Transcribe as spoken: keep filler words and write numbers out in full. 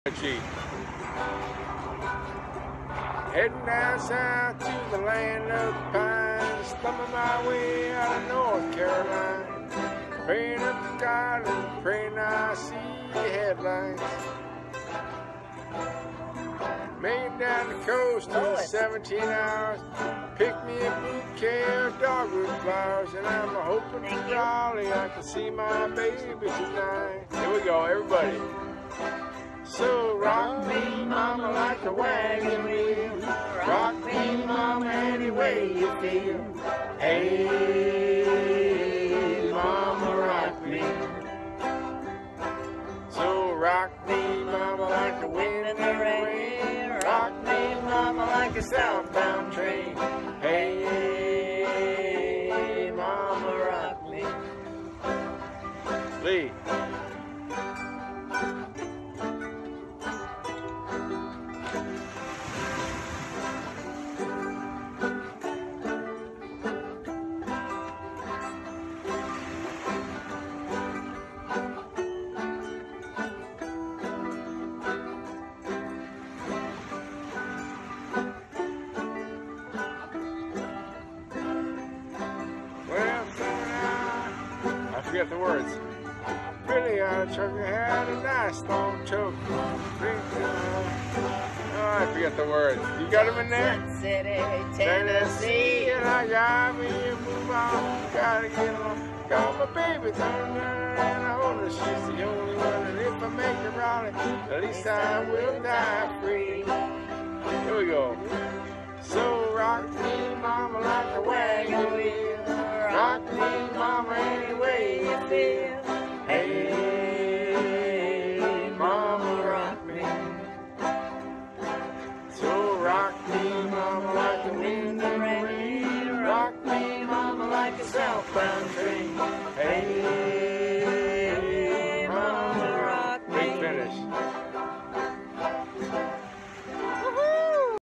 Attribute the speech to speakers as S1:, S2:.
S1: Cheat. Heading down south to the land of the pines, thumbing my way out of North Carolina, praying up to God and praying I see the headlines. Made it down the coast in seventeen hours, picked me a bouquet of dogwood flowers, and I'm hoping for Raleigh I can see my baby tonight. Here we go, everybody. So rock me, mama, like a wagon wheel. Rock me, mama, any way you feel. Hey, mama, rock me. So rock me, mama, like the wind in the rain. Rock me, mama, like a southbound train. Hey, mama, rock me. Lee. I forget the words. Really, our trucker had a nice long choke. Oh, I forget the words. You got them in there?
S2: City,
S1: Tennessee, and I got me a move on. Gotta get along. Got my baby turned around and I hold her. She's the only one. And if I make her Raleigh, at least I will die free. Here we go. So rock me, mama, like a wagon wheel. Rock me, mama, any way you feel. Hey, mama, rock me. So rock me, mama, like the wind and rain. Rock me, mama, like a southbound train. Hey, mama, rock me. Big finish.